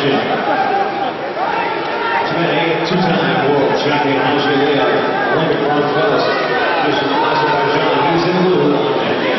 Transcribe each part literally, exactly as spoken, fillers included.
attention. Today, two-time world champion Angelea Olympic bronze medalist, this is Azerbaijan. He's in blue on that day.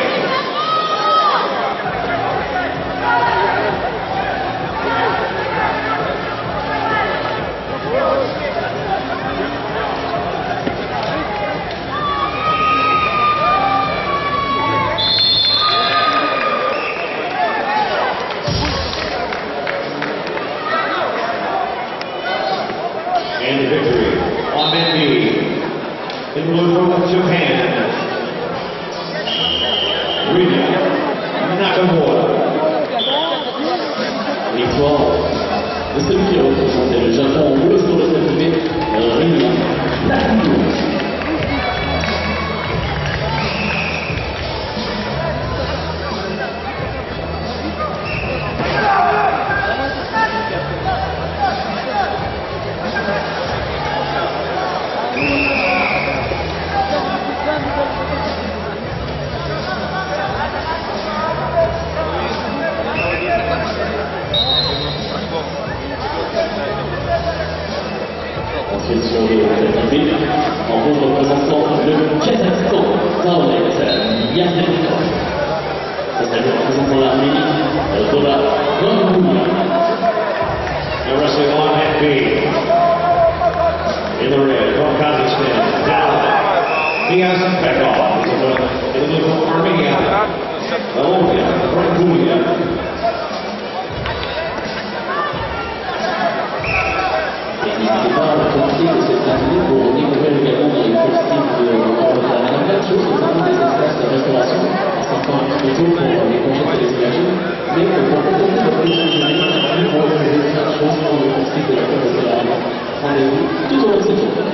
And the victory on that knee, in blue from Japan, Rina Nakamura. Victoire de celui qui représentait le Japon en bleu sur le T V, Rina Nakamura. Ensuite sur le tapis, en gros représentant le Kazakhstan, Daolet Yardenko. Et ça représentant l'Arménie, Dola Gonbouya. And wrestling on that beat. In the red from Kazakhstan, down. He has some back off. In the blue from Armenia, Volodya Gonbouya. Il n'était pas compris que c'est terminé pour découvrir également dans les costumes de la même chose, notamment des espaces de restauration, certains un petit peu tôt pour les congés télévisés, mais pour compléter le plus de journée, pour retrouver plein de choses pour le costume de la Côte de la rendez-vous tout au long de cette journée.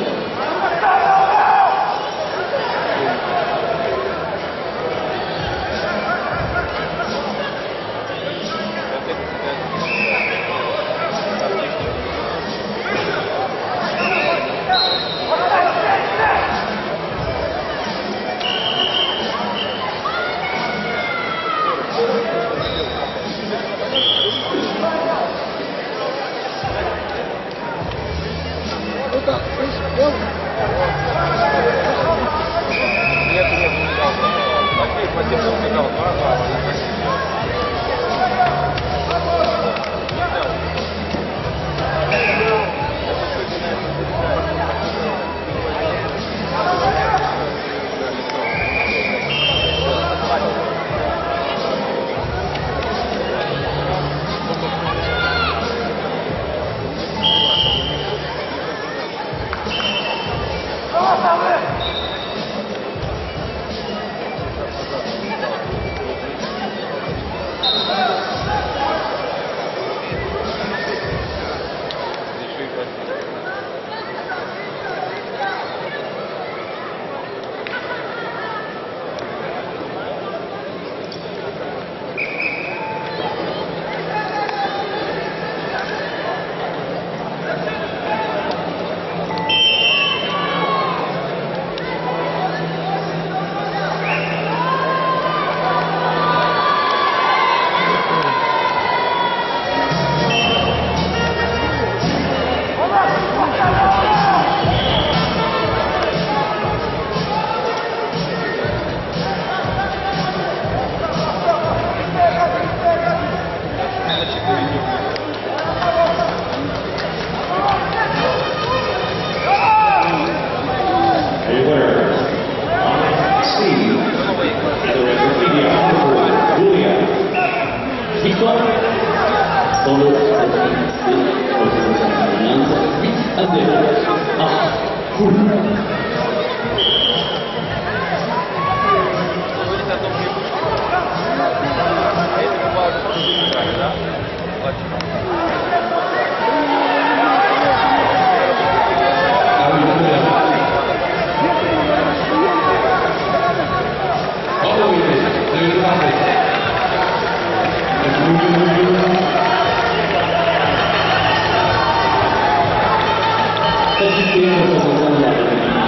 Dans le c'est huit à zéro. Ah, cool. Thank you.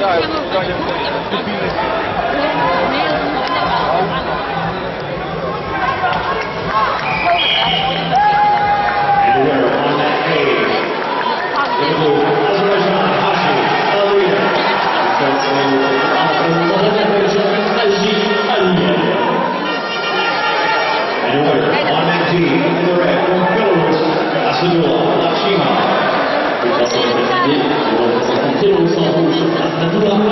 And the winner on that page, in blue, Azerbaijan, Hashi Aliyah. And the winner on that D, in the red, from Belarus, Asadullah Lakshima. Belarus en rouge, Asadullah